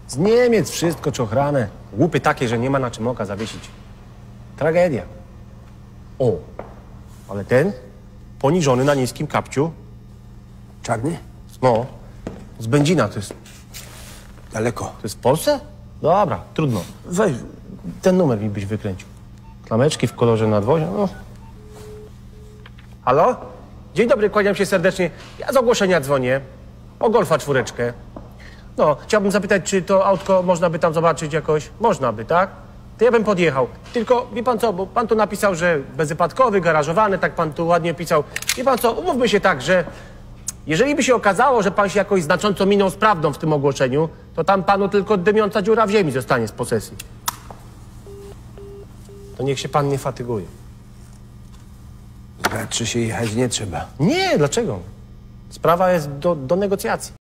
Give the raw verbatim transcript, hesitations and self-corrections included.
Z Niemiec wszystko czochrane. Łupy takie, że nie ma na czym oka zawiesić. Tragedia. O, ale ten poniżony na niskim kapciu. Czarny? No, z Będzina to jest. Daleko. To jest w Polsce? Dobra, trudno. Weź, ten numer mi byś wykręcił. Klameczki w kolorze nadwozia, no. Halo? Dzień dobry, kłaniam się serdecznie. Ja z ogłoszenia dzwonię. O Golfa czwóreczkę. No, chciałbym zapytać, czy to autko można by tam zobaczyć jakoś? Można by, tak? To ja bym podjechał. Tylko, wie pan co, bo pan tu napisał, że bezwypadkowy, garażowany, tak pan tu ładnie pisał. Wie pan co, umówmy się tak, że jeżeli by się okazało, że pan się jakoś znacząco minął z prawdą w tym ogłoszeniu, to tam panu tylko dymiąca dziura w ziemi zostanie z posesji. To niech się pan nie fatyguje. Znaczy się jechać nie trzeba. Nie, dlaczego? Sprawa jest do, do negocjacji.